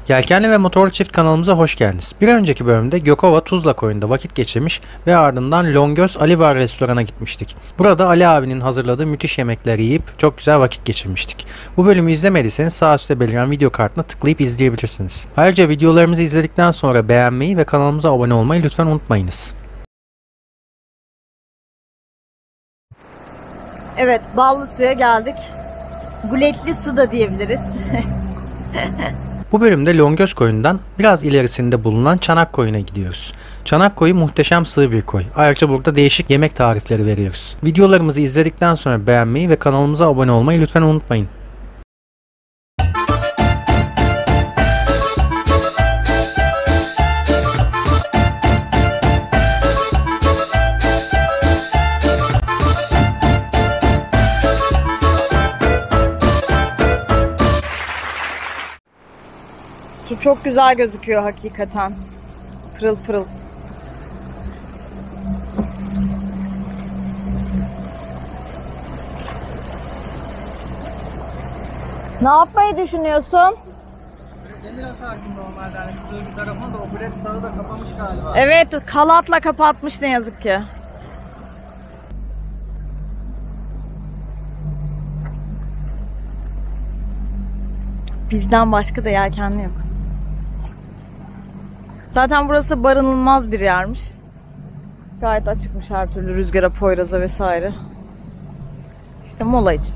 Yelkenli ve Motorlu Çift kanalımıza hoş geldiniz. Bir önceki bölümde Gökova Tuzla Koyu'nda vakit geçirmiş ve ardından Longöz Ali Var restorana gitmiştik. Burada Ali abinin hazırladığı müthiş yemekleri yiyip çok güzel vakit geçirmiştik. Bu bölümü izlemediyseniz sağ üstte beliren video kartına tıklayıp izleyebilirsiniz. Ayrıca videolarımızı izledikten sonra beğenmeyi ve kanalımıza abone olmayı lütfen unutmayınız. Evet, ballı suya geldik. Guletli su da diyebiliriz. Bu bölümde Longöz Koyu'ndan biraz ilerisinde bulunan Çanak Koyu'na gidiyoruz. Çanak Koyu muhteşem sığ bir koy. Ayrıca burada değişik yemek tarifleri veriyoruz. Videolarımızı izledikten sonra beğenmeyi ve kanalımıza abone olmayı lütfen unutmayın. Su çok güzel gözüküyor hakikaten. Pırıl pırıl. Ne yapmayı düşünüyorsun? Demir atardım normalde hani sığ bir tarafına da o bilet sarı da kapamış galiba. Evet, kalatla kapatmış ne yazık ki. Bizden başka da yelkenli yok. Zaten burası barınılmaz bir yermiş. Gayet açıkmış her türlü rüzgara, poyraza vesaire. İşte mola için.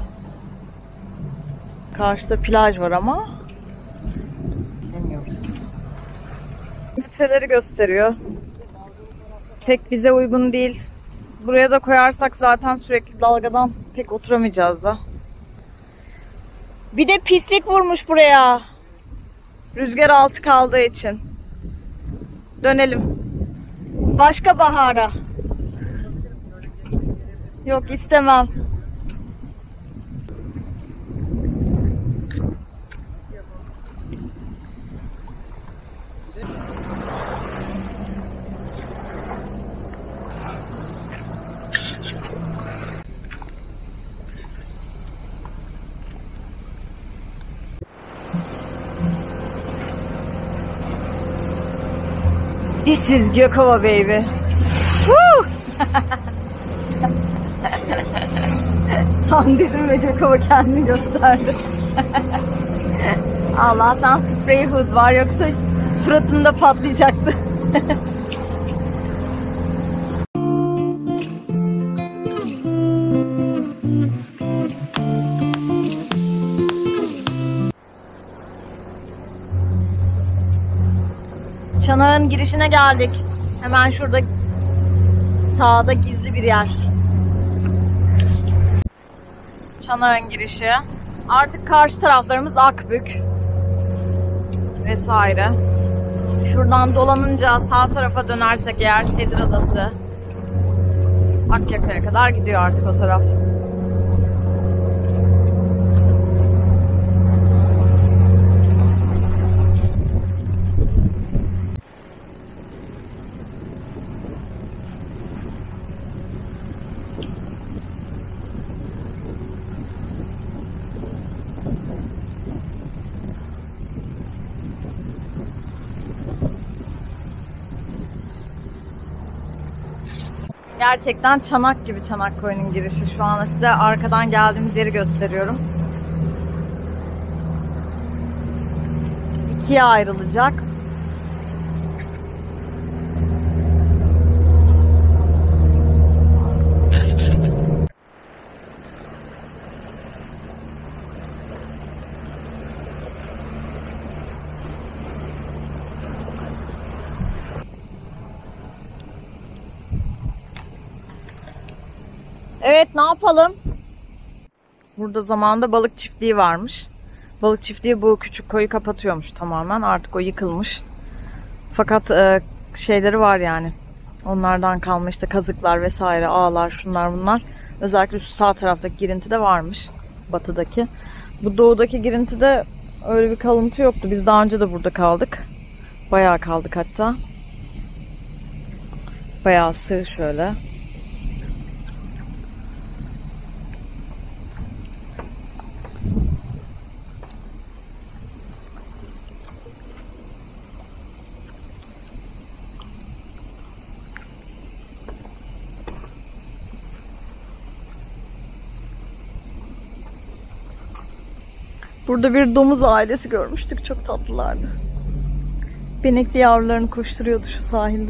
Karşıda plaj var ama bilmiyoruz. Metreleri gösteriyor. Pek bize uygun değil. Buraya da koyarsak zaten sürekli dalgadan pek oturamayacağız da. Bir de pislik vurmuş buraya. Rüzgar altı kaldığı için. Dönelim. Başka bahara. Yok, istemem. This is Gökova baby. Woo! Tam dedim ve Gökova kendini gösterdi. Allah'tan spray hood var, yoksa suratımda patlayacaktı. Çanağın girişine geldik. Hemen şurada sağda gizli bir yer. Çanağın girişi. Artık karşı taraflarımız Akbük vesaire. Şuradan dolanınca sağ tarafa dönersek eğer Sedir Adası, Akyaka'ya kadar gidiyor artık o taraf. Gerçekten çanak gibi Çanak Koyu'nun girişi. Şu an size arkadan geldiğimiz yeri gösteriyorum. İkiye ayrılacak. Evet, ne yapalım? Burada zamanında balık çiftliği varmış. Balık çiftliği bu küçük koyu kapatıyormuş tamamen. Artık o yıkılmış. Fakat şeyleri var yani. Onlardan kalma işte kazıklar vesaire, ağlar, şunlar bunlar. Özellikle şu sağ taraftaki girintide varmış. Batıdaki. Bu doğudaki girintide öyle bir kalıntı yoktu. Biz daha önce de burada kaldık. Bayağı kaldık hatta. Bayağı sığ şöyle. Burada bir domuz ailesi görmüştük. Çok tatlılardı. Benekli yavrularını koşturuyordu şu sahilde.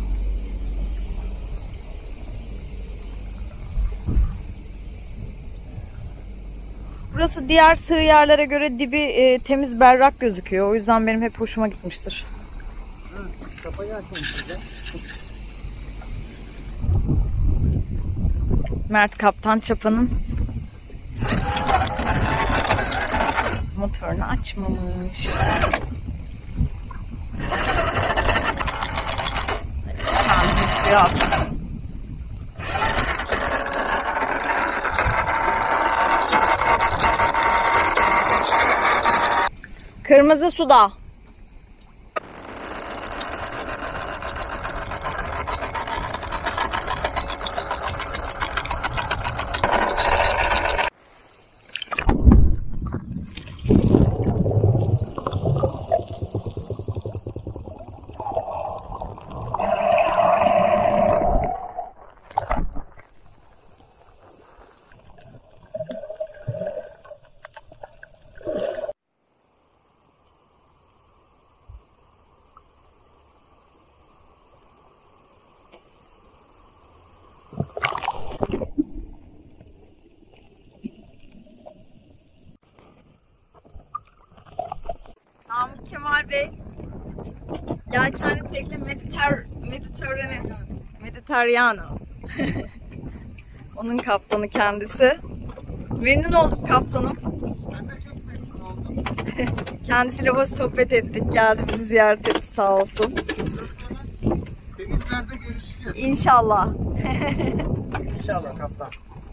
Burası diğer sığ yerlere göre dibi temiz, berrak gözüküyor. O yüzden benim hep hoşuma gitmiştir. Kafayı açayım size. Mert Kaptan Çapa'nın motorunu açmamış. Kendini suya attı. Kırmızı suda. Namık Kemal Bey yelkenli tekne Mediterranean. Onun kaptanı kendisi. Memnun olduk kaptanım. Ben de çok memnun oldum. Kendisiyle hoş sohbet ettik. Geldi bizi ziyaret etti sağ olsun. Denizlerde görüşeceğiz. İnşallah. İnşallah kaptan.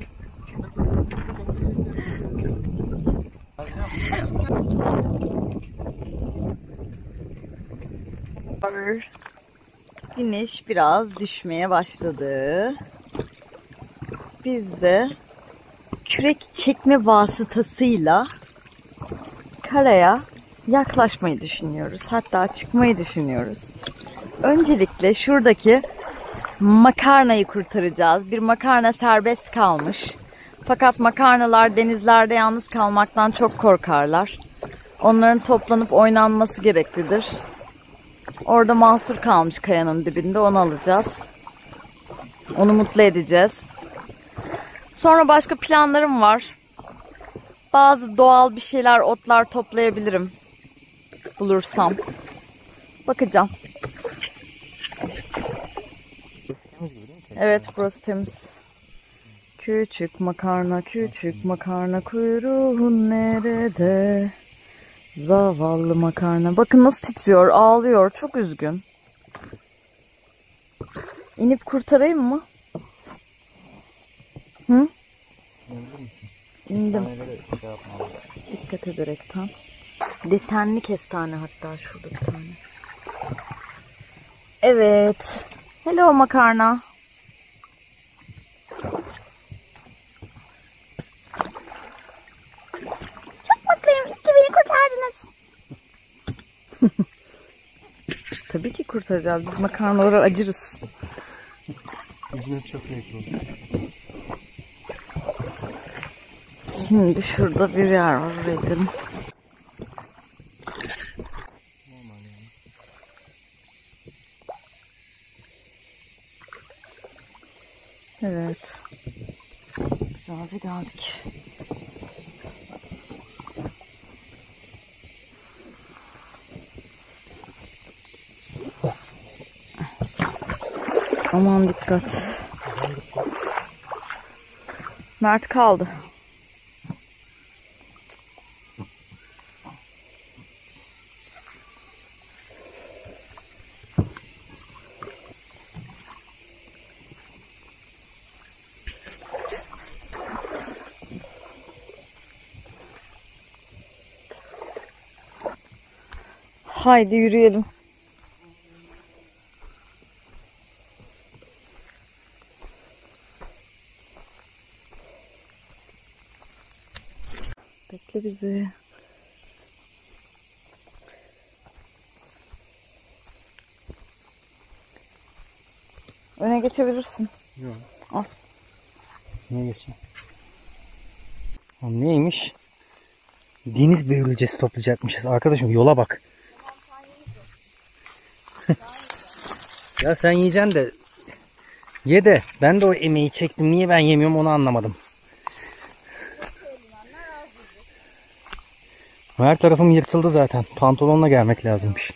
Güneş biraz düşmeye başladı. Biz de kürek çekme vasıtasıyla karaya yaklaşmayı düşünüyoruz. Hatta çıkmayı düşünüyoruz. Öncelikle şuradaki makarnayı kurtaracağız. Bir makarna serbest kalmış. Fakat makarnalar denizlerde yalnız kalmaktan çok korkarlar. Onların toplanıp oynanması gereklidir. Orada mahsur kalmış kayanın dibinde, onu alacağız. Onu mutlu edeceğiz. Sonra başka planlarım var. Bazı doğal bir şeyler, otlar toplayabilirim. Bulursam. Bakacağım. Evet, burası temiz. Küçük makarna kuyruğun nerede? Zavallı makarna. Bakın nasıl titriyor, ağlıyor. Çok üzgün. İnip kurtarayım mı? Hı? İndim. Dikkat ederekten. Desenli kestane hatta şurada bir tane. Evet. Hello makarna. Çok mutluyum. İyi ki beni kurtardınız. Tabii ki kurtaracağız. Biz makarnalara acırız. Çok iyi. Şimdi şurada bir yer var. Oraya gidelim. Evet. Güzelce geldik. Aman dikkat. Mert kaldı. Haydi yürüyelim. Bekle bizi. Öne geçebilirsin. Yok. Al. Niye geçeyim? O neymiş? Deniz börülcesi toplayacakmışız. Arkadaşım yola bak. Ya sen yiyeceksin de ye de ben de o emeği çektim. Niye ben yemiyorum onu anlamadım. Her tarafım yırtıldı zaten. Pantolonla gelmek lazımmış.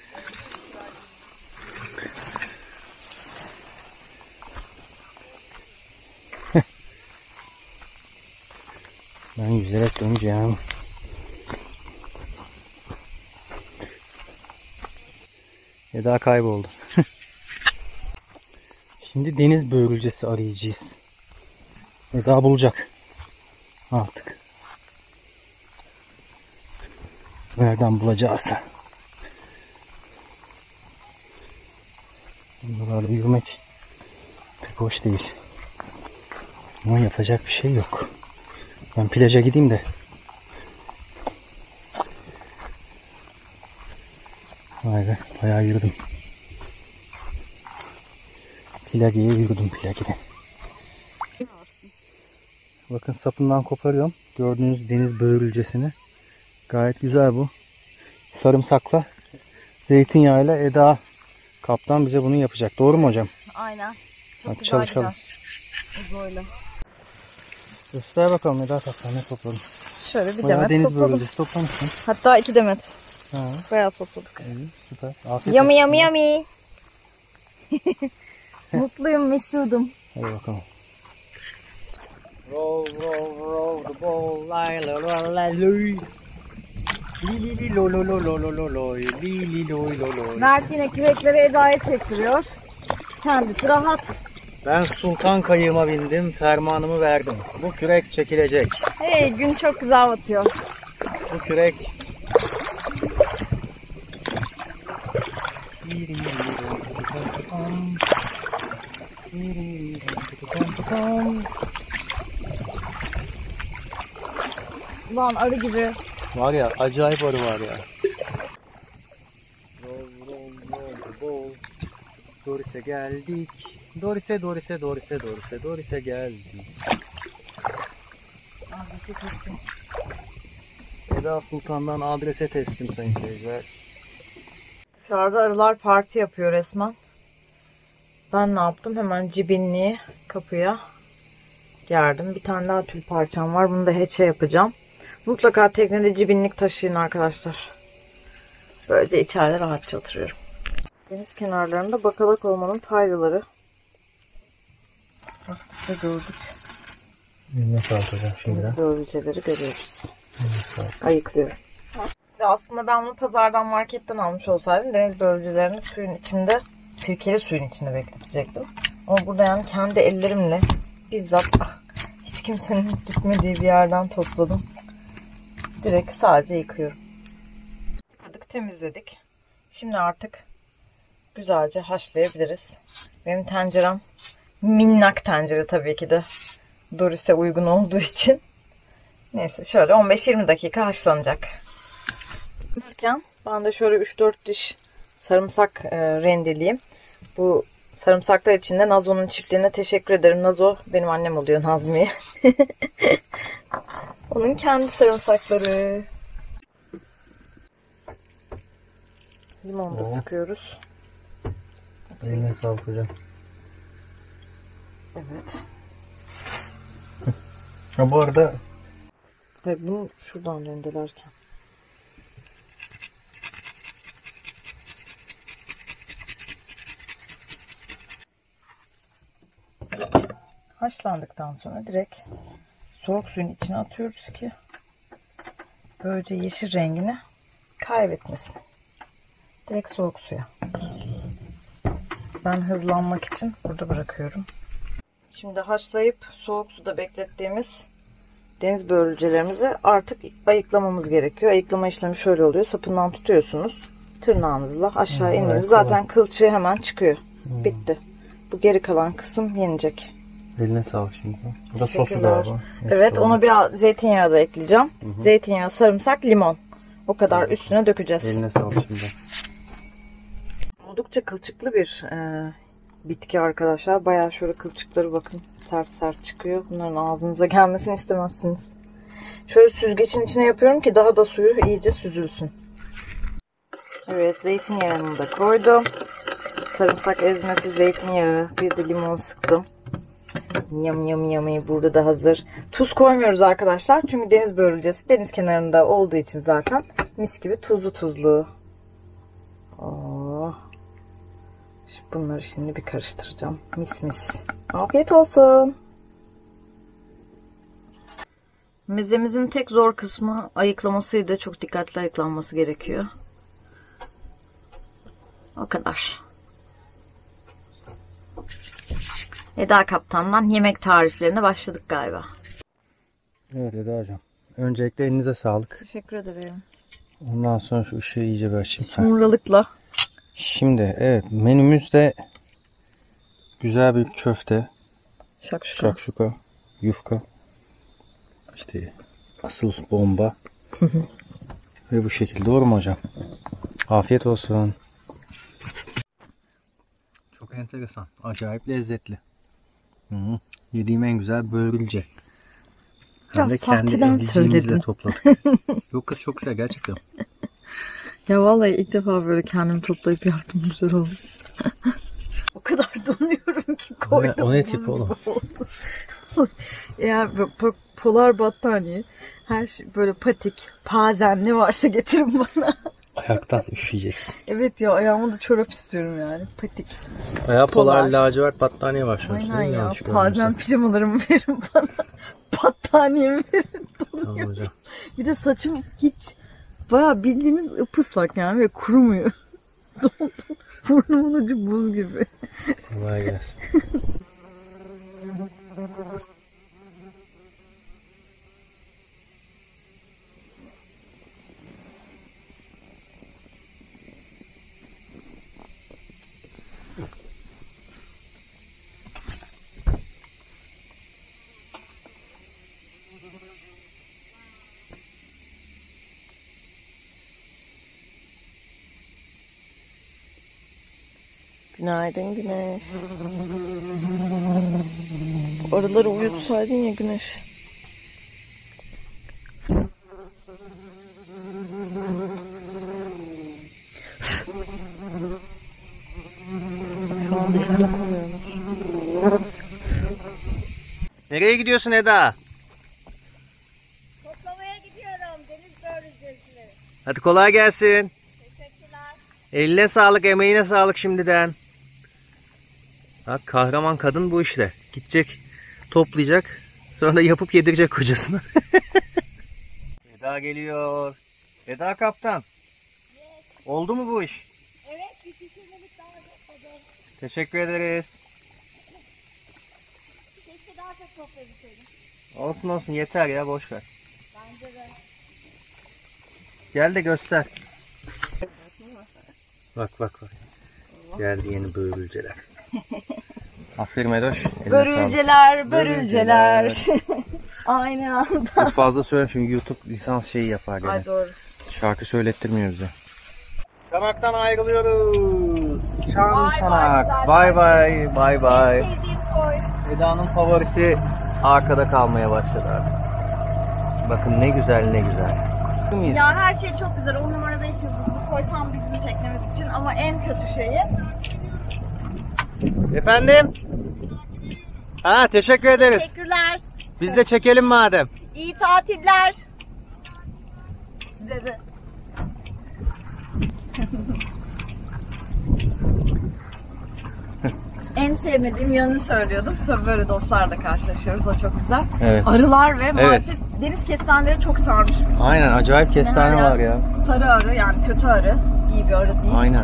Ben yüzerek döneceğim. Eda kayboldu. Şimdi deniz börülcesi arayacağız. Eda bulacak. Artık. Nereden bulacağız? Buralarda yürümek pek hoş değil. Ama yapacak bir şey yok. Ben plaja gideyim de. Vay be, bayağı yürüdüm. Plagiye yürüdüm plagide. Bakın sapından koparıyorum. Gördüğünüz deniz börülcesini. Gayet güzel bu. Sarımsakla, zeytinyağıyla Eda kaptan bize bunu yapacak. Doğru mu hocam? Aynen. Çok Hadi güzel çalışalım. Böyle. Göster bakalım Eda kaptan ne topladın. Şöyle bir Bayağı demet deniz topladım. börülcesi toplamışsın. Hatta 2 demet. Ha, Bayağı topladık. iyi, süper. Afiyet Yummy olsun. yummy yummy. Mutluyum, mesudum. Hadi bakalım. Roll roll roll the ball la la la la lui. Li li lo lo lo lo lo lo lo li lo lo lo. Mert yine kürekleri Eda'ya çektiriyor. Kendisi rahat. Ben sultan kayığıma bindim, fermanımı verdim. Bu kürek çekilecek. Hey, gün çok güzel batıyor. Bu kürek Ulan arı gibi. var ya, acayip arı var ya. Roll roll roll the ball. Doris'e geldik. Doris'e Doris'e Doris'e Doris'e Doris'e geldik. Eda Sultan'dan adrese teslim sayın seyirciler. Dışarıda arılar parti yapıyor resmen. Ben ne yaptım? Hemen cibinliği kapıya gerdim. Bir tane daha tül parçam var. Bunu da heçe yapacağım. Mutlaka teknede cibinlik taşıyın arkadaşlar. Böylece içeride rahatça oturuyorum. Deniz kenarlarında bakalak olmanın faydaları. Bak işte gördük. Ne sağlayacağım şimdi? Börülceleri görüyoruz. Ayıklıyorum. Ve aslında ben bunu pazardan, marketten almış olsaydım deniz börülcelerini suyun içinde, sirkeli suyun içinde bekletecektim. Ama burada yani kendi ellerimle bizzat hiç kimsenin gitmediği bir yerden topladım. Direkt sadece yıkıyorum. Yıkadık, temizledik. Şimdi artık güzelce haşlayabiliriz. Benim tencerem minnak tencere tabii ki de. Doris'e uygun olduğu için. Neyse şöyle 15-20 dakika haşlanacak. Ben de şöyle 3-4 diş sarımsak rendeleyeyim. Bu sarımsaklar için de Nazo'nun çiftliğine teşekkür ederim. Nazo benim annem oluyor, Nazmiye. Onun kendi sarımsakları. Limonu da sıkıyoruz. Eline sağlık hocam. Evet. Ha bu arada Ve bunu şuradan rendelerken. Haşlandıktan sonra direkt soğuk suyun içine atıyoruz ki böylece yeşil rengini kaybetmesin. Direkt soğuk suya. Ben hızlanmak için burada bırakıyorum. Şimdi haşlayıp soğuk suda beklettiğimiz deniz börülcelerimizi artık ayıklamamız gerekiyor. Ayıklama işlemi şöyle oluyor. Sapından tutuyorsunuz. Tırnağınızla aşağı iniyorsunuz. Zaten kılçığı hemen çıkıyor. Bitti. Bu geri kalan kısım yenecek. eline sağlık şimdi. Bu da sosu galiba. Evet, ona biraz zeytinyağı da ekleyeceğim. Hı-hı. Zeytinyağı, sarımsak, limon. O kadar üstüne dökeceğiz. Eline sağlık şimdi. Oldukça kılçıklı bir bitki arkadaşlar. Bayağı şöyle kılçıkları bakın sert sert çıkıyor. Bunların ağzınıza gelmesini istemezsiniz. Şöyle süzgecin içine yapıyorum ki daha da suyu iyice süzülsün. Evet, zeytinyağını da koydum. Sarımsak ezmesi, zeytinyağı, bir de limon sıktım. Yam yam yam, burada da hazır. Tuz koymuyoruz arkadaşlar. Çünkü deniz börülcesi deniz kenarında olduğu için zaten mis gibi tuzlu. Oh. Bunları şimdi bir karıştıracağım. Mis. Afiyet olsun. Mezemizin tek zor kısmı ayıklamasıydı. Çok dikkatli ayıklanması gerekiyor. O kadar. Eda Kaptan'dan yemek tariflerine başladık galiba. Evet Eda hocam. Öncelikle elinize sağlık. Teşekkür ederim. Ondan sonra şu ışığı iyice bir açayım. Sonralıkla. Şimdi evet, menümüzde güzel bir köfte, şakşuka, yufka, işte asıl bomba ve bu şekilde, doğru mu hocam? Afiyet olsun. Çok enteresan, acayip lezzetli. Yediğim en güzel börülce. Hem de kendi elimizle topladık. Yok kız, çok güzel gerçekten. Ya vallahi ilk defa böyle kendimi toplayıp yaptım, güzel oldu. O kadar donuyorum ki koydum. O ne tip oğlum? Eğer polar battaniye, her şey böyle patik, pazen ne varsa getirin bana. Ayaktan üşüyeceksin. Evet ya, ayağıma da çorap istiyorum yani. Patik. Ayağı polar lacivert battaniye var şu an. Aynen ya. Pazen pijamalarımı verin bana. Battaniyemi verin. Tamam hocam. Bir de saçım hiç bayağı bildiğiniz ıpıslak yani ve kurumuyor. Dondum. Burnumun ucu buz gibi. Kolay gelsin. Günaydın Güneş. Arıları uyutsaydın ya Güneş. Nereye gidiyorsun Eda? Toplamaya gidiyorum deniz börülcesini. Hadi kolay gelsin. Teşekkürler. Eline sağlık, emeğine sağlık şimdiden. Bak, kahraman kadın bu işte. Gidecek, toplayacak, sonra da yapıp yedirecek kocasına. Eda geliyor. Eda kaptan. Evet. Oldu mu bu iş? Evet, bir pişirmelik daha topladım. Teşekkür ederiz. Keşke daha çok toplayabilseydim. Olsun olsun, yeter ya, boş ver. Bence de. Gel de göster. Bak. Geldi yeni börülceler. Aferin Edoş. Börülceler. Aynı anda. Çok fazla söyle çünkü YouTube lisans şeyi yapar gene. Ay doğru. Şarkı söylettirmiyor bize. Çanak'tan ayrılıyoruz. Çan Çanak. Bay bay. Eda'nın favorisi arkada kalmaya başladı artık. Bakın ne güzel. Ya her şey çok güzel. 10 numarada hiç yıldızlı koy tam bizim çekmemiz için ama en kötü şeyi. Efendim? Ha, teşekkür ederiz. Teşekkürler. Biz de çekelim madem. İyi tatiller. Size de. En sevmediğim yönünü söylüyordum. Tabii böyle dostlarla karşılaşıyoruz. O çok güzel. Evet. Arılar ve maalesef deniz kestaneleri çok sarmış. Aynen, acayip kestane Yani var ya. Sarı arı, yani kötü arı. İyi bir arı değil. Aynen.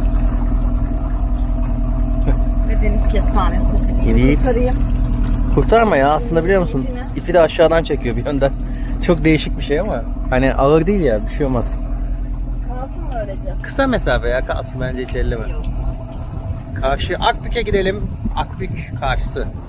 Ve deniz kestanesi. Evet. Kurtarayım. Kurtarma ya, aslında biliyor musun? İpi de aşağıdan çekiyor bir yönden. Çok değişik bir şey ama hani ağır değil ya, bir şey olmaz. Kalsın mı öylece? Kısa mesafe ya, kalsın bence, hiç elleme. Karşı Akbük'e gidelim. Akbük karşısı.